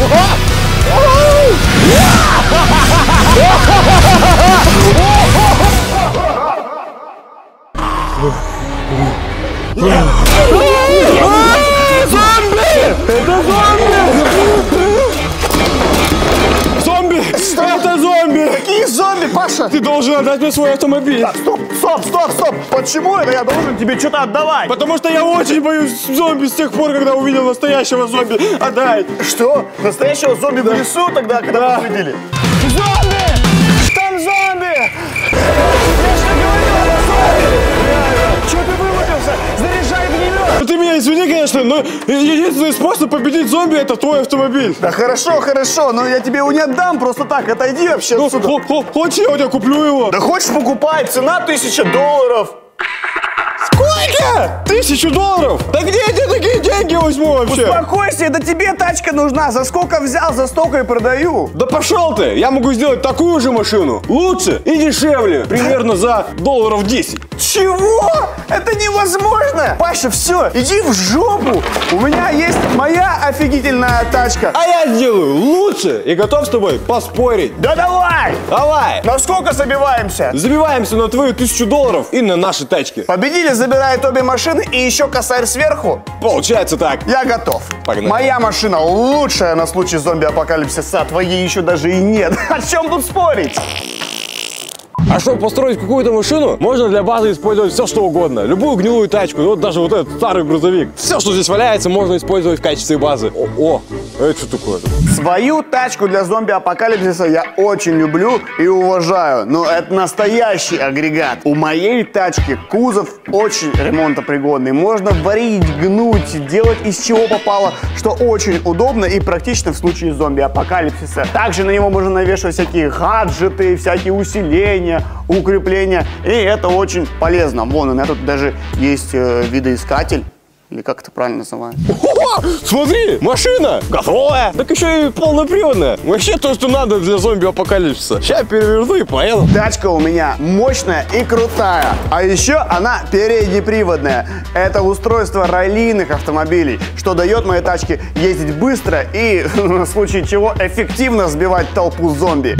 Это зомби! Это зомби! Какие зомби, Паша? Ты должен отдать мне свой автомобиль. Так, стоп! Почему это я должен тебе что-то отдавать? Потому что я очень боюсь зомби с тех пор, когда увидел настоящего зомби. Отдай! Что? Настоящего зомби в лесу тогда, когда мы увидели? Зомби! Там зомби! Я же говорил, это зомби! Чего ты вылупился? Заряжай огнемет! Ну ты меня извини, конечно, но единственный способ победить зомби — это твой автомобиль. Да хорошо, но я тебе его не отдам просто так. Отойди вообще Ну, отсюда. хочешь, я у тебя куплю его? Да хочешь, покупай, цена $1000. Сколько? $1000? Да где я тебе такие деньги возьму вообще? Успокойся, это тебе тачка нужна. За сколько взял, за столько и продаю. Да пошел ты! Я могу сделать такую же машину, лучше и дешевле, примерно за $10. Чего? Это невозможно! Паша, все, иди в жопу! У меня есть моя офигительная тачка. А я сделаю лучше и готов с тобой поспорить. Да давай! Давай! На сколько забиваемся? Забиваемся на твою $1000 и на наши тачки. Победили, забирает обе машины и еще косарь сверху. Получается так. Я готов. Погнали. Моя машина лучшая на случай зомби-апокалипсиса, а твоей еще даже и нет. О чем тут спорить? А чтобы построить какую-то машину, можно для базы использовать все, что угодно. Любую гнилую тачку, вот даже вот этот старый грузовик. Все, что здесь валяется, можно использовать в качестве базы. Это что такое? Свою тачку для зомби-апокалипсиса я очень люблю и уважаю, но это настоящий агрегат. У моей тачки кузов очень ремонтопригодный. Можно варить, гнуть, делать из чего попало, что очень удобно и практично в случае зомби-апокалипсиса. Также на него можно навешивать всякие гаджеты, всякие усиления, укрепления, и это очень полезно. Вон, у меня тут даже есть видоискатель. Или как это правильно называется? О, смотри, машина готовая. Так еще и полноприводная. Вообще то, что надо для зомби-апокалипсиса. Сейчас переверну и поеду. Тачка у меня мощная и крутая. А еще она переднеприводная. Это устройство раллийных автомобилей, что дает моей тачке ездить быстро и, в случае чего, эффективно сбивать толпу зомби.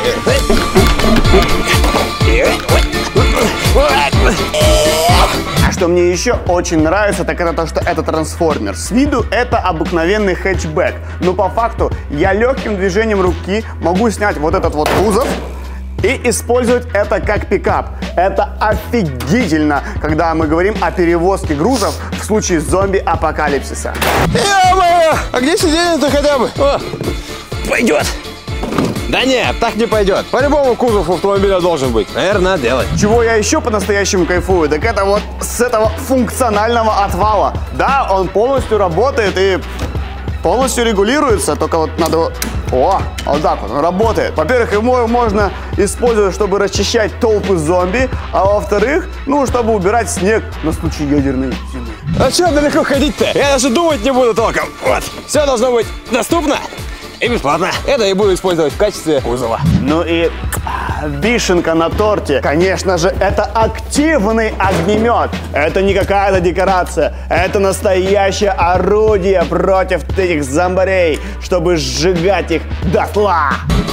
А что мне еще очень нравится, так это то, что это трансформер. С виду это обыкновенный хэтчбэк, но по факту я легким движением руки могу снять вот этот вот кузов и использовать это как пикап. Это офигительно, когда мы говорим о перевозке грузов в случае зомби-апокалипсиса. А где сиденье-то хотя бы? Пойдет. Да нет, так не пойдет. По-любому кузов автомобиля должен быть. Наверное, надо делать. Чего я еще по-настоящему кайфую, так это вот с этого функционального отвала. Да, он полностью работает и полностью регулируется, только вот надо... О, вот так вот он работает. Во-первых, его можно использовать, чтобы расчищать толпы зомби, а во-вторых, ну, чтобы убирать снег на случай ядерной зимы. А что далеко ходить-то? Я даже думать не буду толком. Вот, все должно быть доступно и бесплатно. Это я буду использовать в качестве кузова. Ну и вишенка на торте, конечно же, это активный огнемет. Это не какая-то декорация, это настоящее орудие против этих зомбарей, чтобы сжигать их дотла.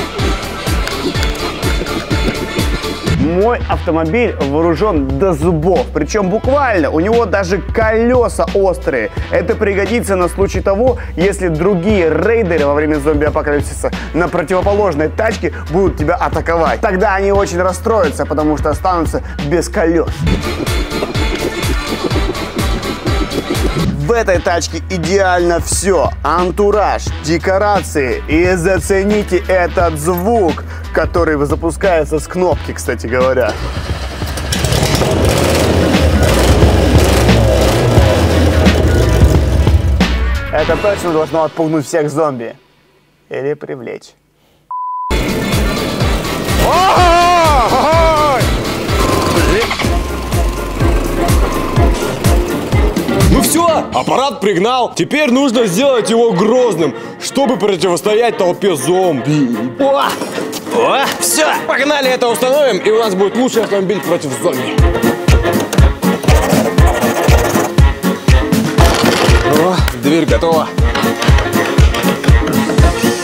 Мой автомобиль вооружен до зубов, причем буквально, у него даже колеса острые. Это пригодится на случай того, если другие рейдеры во время зомби-апокалипсиса на противоположной тачке будут тебя атаковать. Тогда они очень расстроятся, потому что останутся без колес. В этой тачке идеально все. Антураж, декорации. И зацените этот звук, который запускается с кнопки, кстати говоря. Это точно должно отпугнуть всех зомби. Или привлечь. Ну все, аппарат пригнал. Теперь нужно сделать его грозным, чтобы противостоять толпе зомби. Все, погнали, это установим, и у нас будет лучший автомобиль против зомби. О, дверь готова.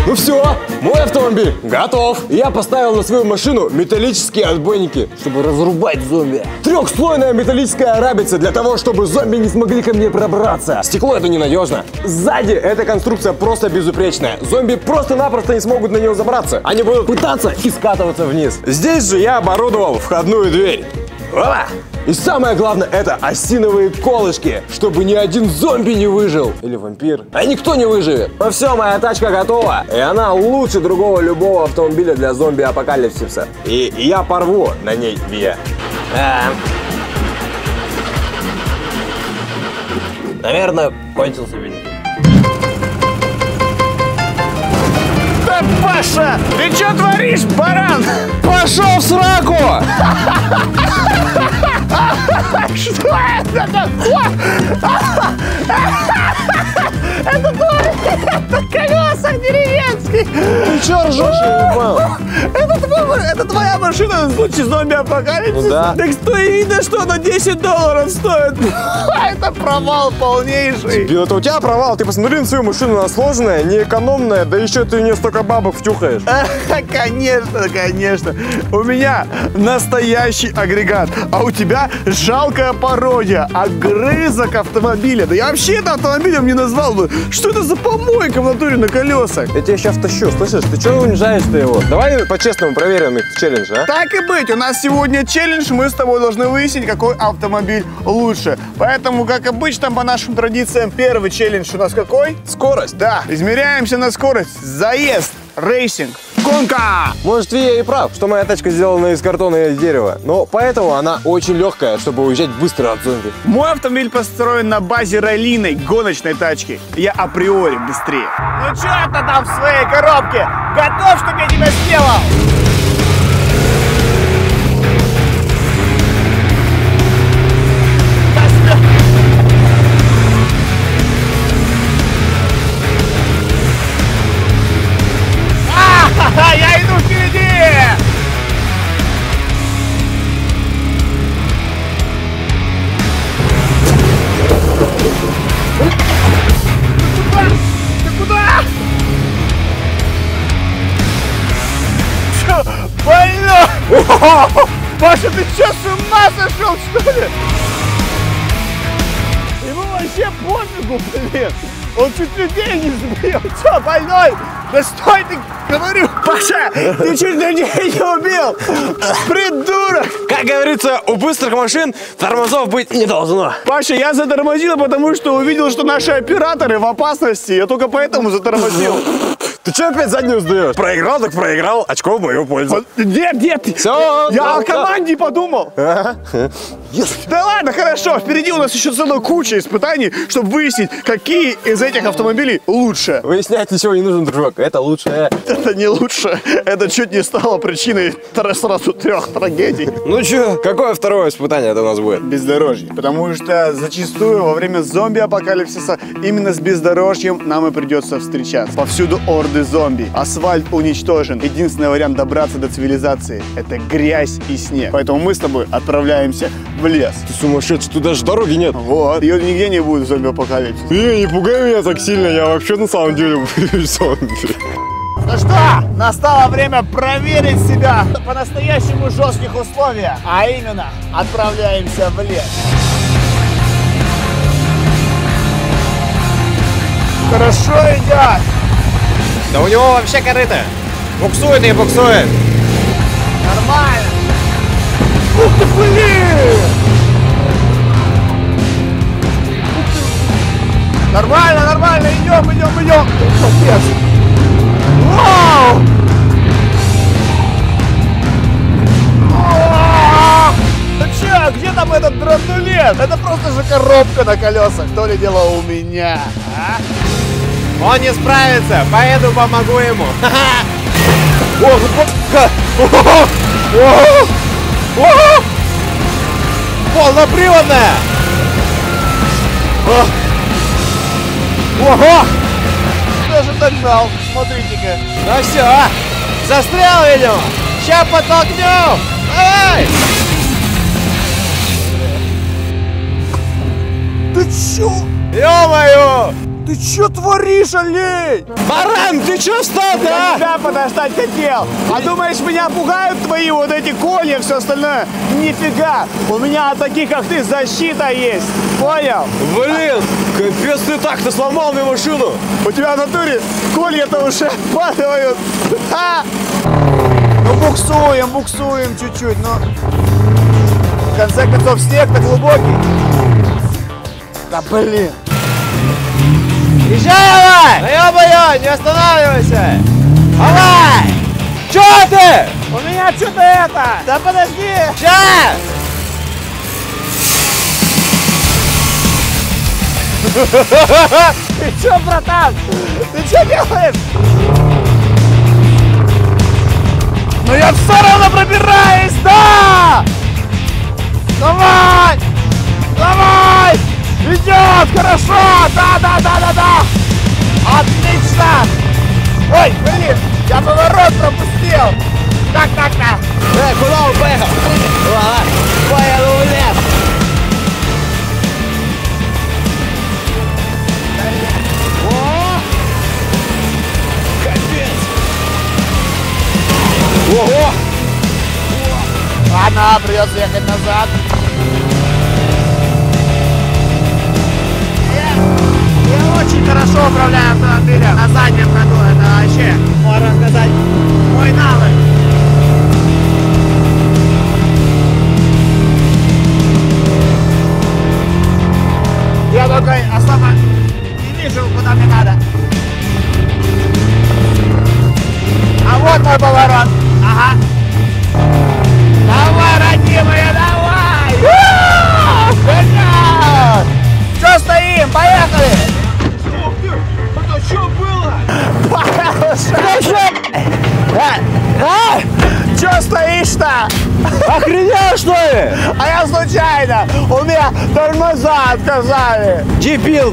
Ну все, мой автомобиль готов. Я поставил на свою машину металлические отбойники, чтобы разрубать зомби. Трехслойная металлическая рабица для того, чтобы зомби не смогли ко мне пробраться. Стекло это ненадежно. Сзади эта конструкция просто безупречная. Зомби просто-напросто не смогут на нее забраться. Они будут пытаться и скатываться вниз. Здесь же я оборудовал входную дверь. Опа! И самое главное, это осиновые колышки, чтобы ни один зомби не выжил. Или вампир. А никто не выживет. Ну все, моя тачка готова. И она лучше другого любого автомобиля для зомби-апокалипсиса. И я порву на ней Виа. Наверное, кончился бензин. Да, Паша, ты что творишь, баран? Пошел в сраку! Что это такое? Это колеса деревенские. Ты че ржешь, я не понял? Это твоя машина в случае зомби-апокалипсиса? Ну да. Так что и видно, что она $10 стоит. Это провал полнейший. Это у тебя провал. Ты посмотри на свою машину, она сложная, неэкономная, да еще ты в нее столько бабок втюхаешь. Конечно, конечно. У меня настоящий агрегат, а у тебя жалкая пародия, огрызок автомобиля. Да я вообще это автомобилем не назвал бы. Что это за помойка в натуре на колесах? Я тебя сейчас тащу, слышишь? Ты что унижаешь-то его? Давай по-честному проверим их челлендж, а? Так и быть, у нас сегодня челлендж, мы с тобой должны выяснить, какой автомобиль лучше. Поэтому, как обычно, по нашим традициям, первый челлендж у нас какой? Скорость. Да, измеряемся на скорость. Заезд, рейсинг, гонка! Может, я и прав, что моя тачка сделана из картона и из дерева. Но поэтому она очень легкая, чтобы уезжать быстро от зомби. Мой автомобиль построен на базе раллийной гоночной тачки. Я априори быстрее. Ну что это там в своей коробке? Готов, чтобы я тебя сделал? Я иду впереди! Ты куда? Чё, больной? Паша, ты чё, с ума сошел, что ли? Ему вообще пофигу, блин. Он чуть людей не сбил. Чё, больной? Да стой ты, говорю. Паша, ты чуть людей не убил. Придурок. Как говорится, у быстрых машин тормозов быть не должно. Паша, я затормозил, потому что увидел, что наши операторы в опасности. Я только поэтому затормозил. Ты что опять заднюю сдаешь? Проиграл, так проиграл. Очко в мою пользу. Нет. Все. Я о команде подумал. Да ладно, хорошо. Впереди у нас еще целая куча испытаний, чтобы выяснить, какие из этих автомобилей лучше. Выяснять ничего не нужно, дружок. Это лучше. Это не лучше. Это чуть не стало причиной сразу 3 трагедий. Ну что, какое второе испытание это у нас будет? Бездорожье. Потому что зачастую во время зомби-апокалипсиса именно с бездорожьем нам и придется встречаться. Повсюду орды зомби. Асфальт уничтожен. Единственный вариант добраться до цивилизации – это грязь и снег. Поэтому мы с тобой отправляемся в лес. Ты сумасшедший, тут даже дороги нет. Вот. Ее нигде не будет зомби-апокалипсис. Не пугай меня так сильно, я вообще на самом деле боюсь зомби. Ну что, настало время проверить себя в по-настоящему жестких условиях. А именно, отправляемся в лес. Хорошо идет. Да у него вообще корыто. Буксует и буксует. Нормально. Ух ты, блин! Нормально, идем. Капец. Вау! Ну че, где там этот драндулет? Это просто же коробка на колесах. То ли дело у меня, а? Он не справится, поеду помогу ему. Полноприводная! Ого! Даже догнал, смотрите-ка. Ну все, застрял, видимо. Сейчас подтолкнем. Давай! Ты чё? Ё-моё! Ты что творишь, олень? Баран, ты что встал, Я а? тебя подождать хотел. А думаешь, меня пугают твои вот эти кони и все остальное? Нифига. У меня от таких, как ты, защита есть. Понял? Блин, капец, ты так-то сломал мне машину. У тебя в натуре колья-то уже падают. А! Ну буксуем чуть-чуть, но в конце концов снег-то глубокий. Да блин. Езжай, давай! Да ё-моё, не останавливайся! Давай! Чё ты? У меня что-то это. Да подожди. Сейчас! Ты чё, братан? Ты чё делаешь? Но я все равно пробираюсь, да! Давай! Давай! Идет, хорошо! Да! Отлично! Ой, блин, я поворот пропустил! Так. Куда он поехал? Ладно, поеду в лес. О! Капец! Ого! Ладно, придется ехать назад. Я очень хорошо управляю автомобилем на заднем ходу. Это вообще, можно сказать, мой навык. Я только особо не вижу, куда мне надо. А вот мой поворот. Ага. Давай, родимая, давай! Что стоим? Поехали! Это что было? Че стоишь-то? Охренел, что ли? А я случайно! У меня тормоза отказали! Дебил!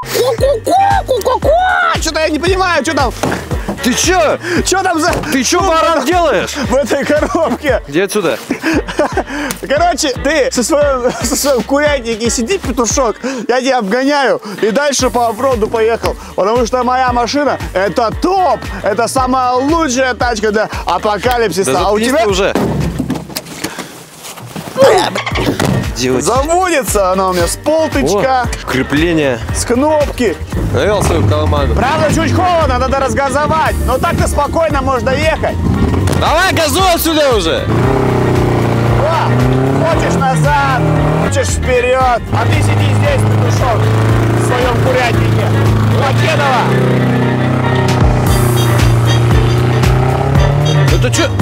Что-то я не понимаю, что там? Ты чё? Что там за... Ты чё, баран, делаешь? В этой коробке? Иди отсюда. Короче, ты со своим курятнике сиди, петушок, я тебя обгоняю и дальше по оффроуду поехал. Потому что моя машина — это топ! Это самая лучшая тачка для апокалипсиса. Да а у тебя уже. заводится она у меня с полтычка, Крепление. с кнопки. Навел свою команду. Правда, чуть холодно, надо разгазовать. Но так-то спокойно можно ехать. Давай газуй отсюда уже. О, хочешь назад, хочешь вперед. А ты сиди здесь, петушок, в своем курятнике. Покедова. Это чё?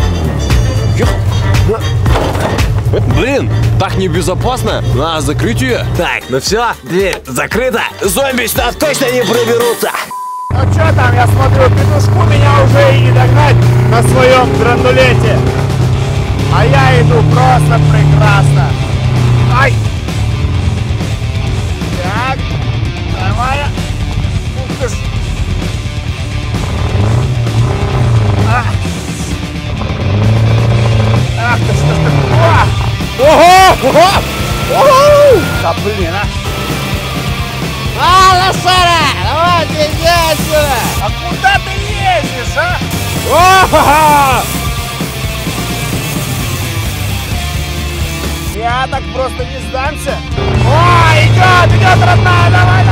Блин, так небезопасно. Надо закрыть ее. Так, ну все, дверь закрыта. Зомби сюда точно не проберутся. Ну что там, я смотрю, петушку меня уже и не догнать на своем драндулете. А я иду просто прекрасно. Ай! Так, нормально. Ух ты ж. Ах ты, что ж такое? Ого! Ого! Да блин, Лошара! Давай, иди отсюда! А куда ты лезешь, а? О-ха-ха! Я так просто не сдамся. О, идет, родная, давай.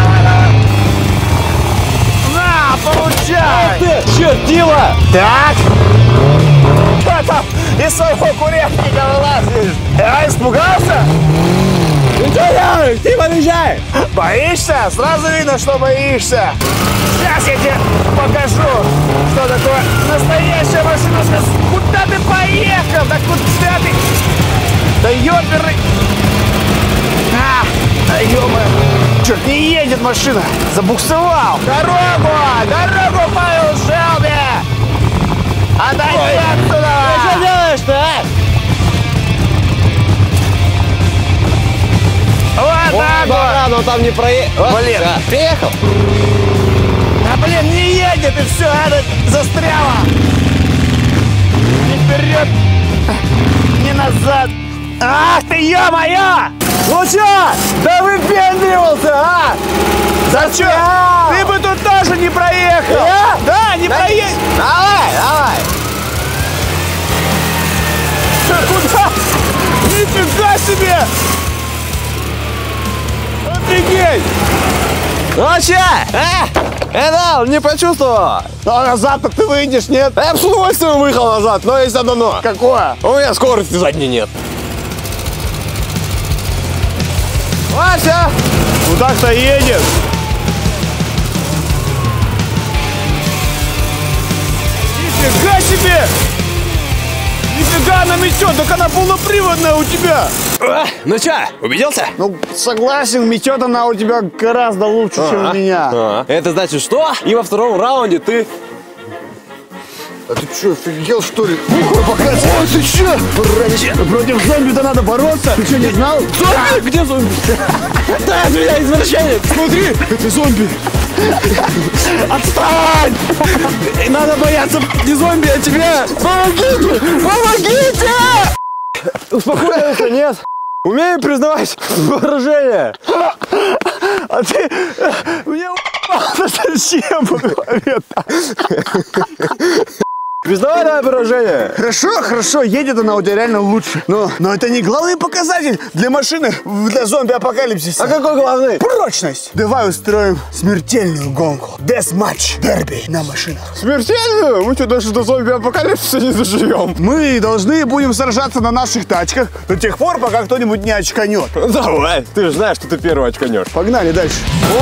На, получай. Ты, чертила! Так. Что там из своего курятника вылазишь? Я испугался? Ты что делаешь? Ты подъезжай! Боишься? Сразу видно, что боишься. Сейчас я тебе покажу, что такое настоящая машина. Куда ты поехал? Да куда ты? Да ёперный! Да ё-моё! Чёрт, не едет машина! Забуксовал! Дорогу, Павел Шелби! Отойди отсюда! Ты что делаешь-то, а? Вот так вот! Но там не проехал. Блин. Приехал. Да блин, не едет и все, это застряло! Ни вперед, ни назад! Ах ты, ё-моё! Ну чё? Да выпендривался, а? Зачем? Ты бы тут тоже не проехал. Я? Да, не проехал. Давай, давай. Куда? Нифига себе! Офигеть! Ну чё? Эдал, не почувствовал? А назад-то ты выйдешь, нет? Я бы с удовольствием выехал назад, но есть одно но. Какое? У меня скорости задней нет. Вася! Ну так-то едет. Нифига себе! Нифига она метет, так она полноприводная у тебя. Ну чё, убедился? Ну, согласен, метет она у тебя гораздо лучше, чем у меня. Это значит что? И во втором раунде ты... А ты что, офигел, что ли? Бухой показывай. Ой, ты что? Против зомби-то надо бороться. Ты что, не знал? Зомби? Где зомби? Да, от меня извращенец. Смотри, это зомби. Отстань! Надо бояться не зомби, а тебя! Помогите! Помогите! Успокоился, нет? Умею признавать поражение. А ты мне зачем в голове-то? Признавай давай поражение. Хорошо, хорошо, едет она у тебя реально лучше. Но это не главный показатель для машины, для зомби-апокалипсиса. А какой главный? Прочность. Давай устроим смертельную гонку. Дес-матч, дерби на машинах. Смертельную? Мы что, даже до зомби-апокалипсиса не заживем. Мы должны будем сражаться на наших тачках до тех пор, пока кто-нибудь не очканет. Давай, ты же знаешь, что ты первый очканешь. Погнали дальше.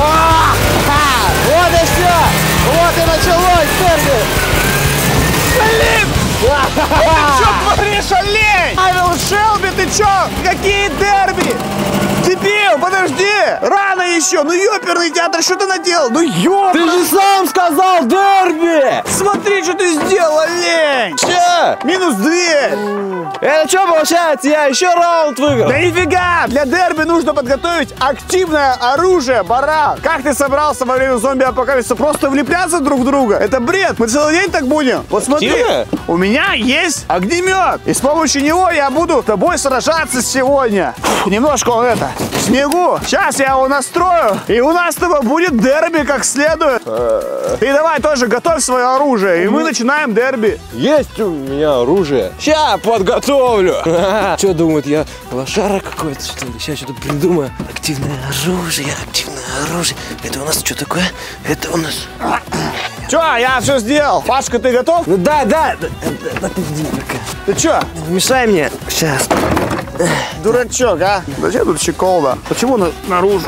Вот и все! Вот и началось, дерби! Блин! Ты что творишь, олень? Павел Шелби, ты что? Какие дерби? Дебил, подожди! Рано еще! Ну ёперный театр, что ты наделал? Ну ёп! Ты же сам сказал дерби! Смотри, что ты сделал, олень! Че? -2! Это что получается? Я еще раунд выиграл. Да нифига! Для дерби нужно подготовить активное оружие, баран! Как ты собрался во время зомби-апокалипсиса просто влепляться друг в друга? Это бред! Мы целый день так будем! Вот смотри, Активное? у меня есть огнемет! И с помощью него я буду с тобой сражаться сегодня! Немножко он это, в снегу! Сейчас я его настрою, и у нас с тобой будет дерби как следует! Ты давай тоже готовь свое оружие, и мы начинаем дерби! Есть у меня оружие. Ща подготовлю. Что думают, я лошара какой-то, что ли? Сейчас что-то придумаю. Активное оружие, активное оружие. Это у нас что такое? Это у нас... Че, я все сделал? Пашка, ты готов? Ну да, подожди пока. Ты че? Не мешай мне. Сейчас. Дурачок, а? Зачем тут щеколда? Почему наружу?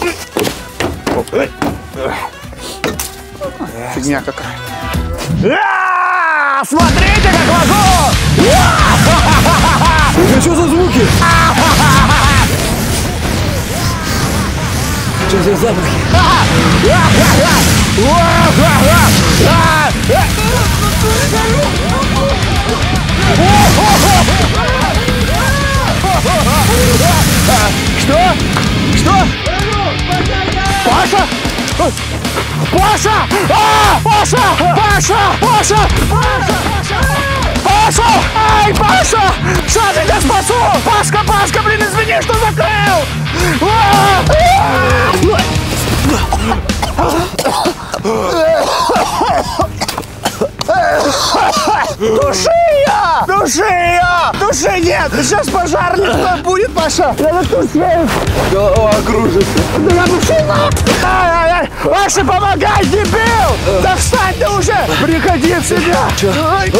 Фигня какая. Смотрите, как могу! Это что за звуки? Что за запахи? Что? Что? Паша! Паша! Паша! Паша! Паша! Паша! Ай, Паша! Сейчас я тебя спасу! Пашка, блин, извини, что закрыл! Души ее! Души ее! Души нет! Сейчас пожар лесной будет, Паша! Надо тушить! Голова кружится. Да души! Ай! Паша, помогай, дебил! Да встань ты уже! Приходи в себя! Ай.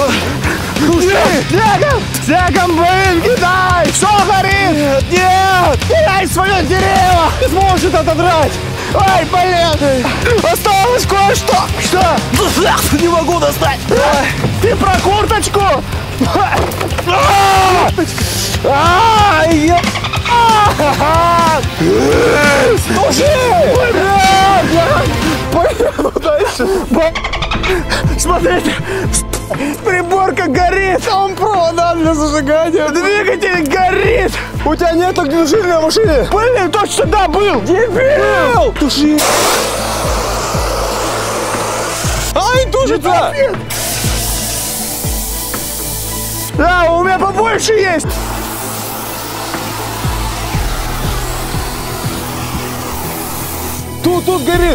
Снегом, блин, кидай! Все горит! Нет! Кидай свое дерево! Не сможет отодрать. Ай, блин! Осталось кое-что! Что? Не могу достать. Ты про курточку! Слушай! Поеду дальше! Смотрите! Приборка горит! Там провода для зажигания! Двигатель горит! У тебя нет огнетушителя на машине? Блин, точно да, был! Дебил! Туши! Ай, тушится! Да, у меня побольше есть! Тут горит.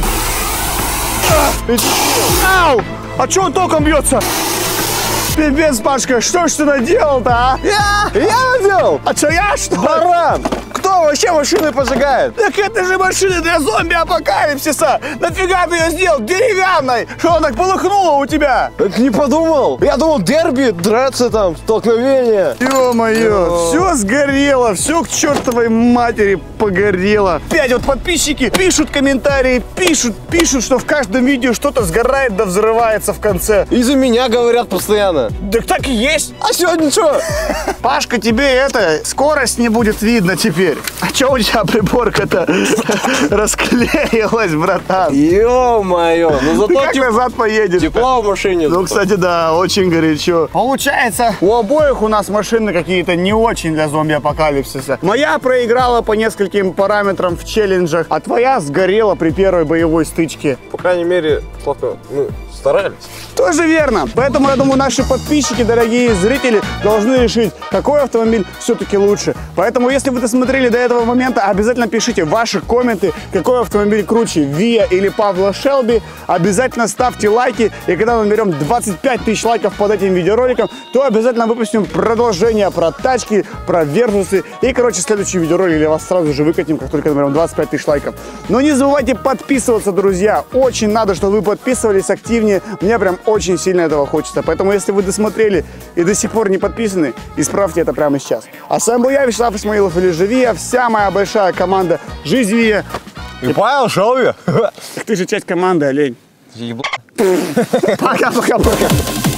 Ау! А чё он током бьется? Пипец, Пашка, что ж ты наделал-то, а? Я наделал. А чё, я что? Баран. Кто вообще машины поджигает? Так это же машина для зомби-апокалипсиса! Нафига ты ее сделал деревянной? Что, она так полыхнула у тебя? Так не подумал. Я думал, дерби, драться там, столкновение. Ё-моё, все сгорело, все к чертовой матери погорело. Опять вот подписчики пишут комментарии, пишут, что в каждом видео что-то сгорает да взрывается в конце. Из-за меня говорят постоянно. Так и есть. А сегодня что? Пашка, тебе скорость не будет видно теперь. А чё у тебя приборка-то расклеилась, братан? Ё-моё, ну Ты зато как назад поедешь? тепло в машине. Ну, кстати, да, очень горячо. Получается, у обоих у нас машины какие-то не очень для зомби-апокалипсиса. Моя проиграла по нескольким параметрам в челленджах, а твоя сгорела при первой боевой стычке. По крайней мере, Славка, мы старались. Тоже верно. Поэтому, я думаю, наши подписчики, дорогие зрители, должны решить, какой автомобиль все-таки лучше. Поэтому, если вы досмотрели до этого момента, обязательно пишите ваши комменты, какой автомобиль круче, Виа или Павла Шелби. Обязательно ставьте лайки. И когда мы наберем 25 тысяч лайков под этим видеороликом, то обязательно выпустим продолжение про тачки, про версусы. И, короче, следующий видеоролик для вас сразу же выкатим, как только наберем 25 тысяч лайков. Но не забывайте подписываться, друзья. Очень надо, чтобы вы подписывались активнее. Мне прям очень сильно этого хочется. Поэтому, если вы досмотрели и до сих пор не подписаны, исправьте это прямо сейчас. А с вами был я, Вячеслав Исмаилов, или же Виа, вся моя большая команда «Жизнь Виа». И Павел Шелби. Ты же часть команды, олень. Пока-пока-пока.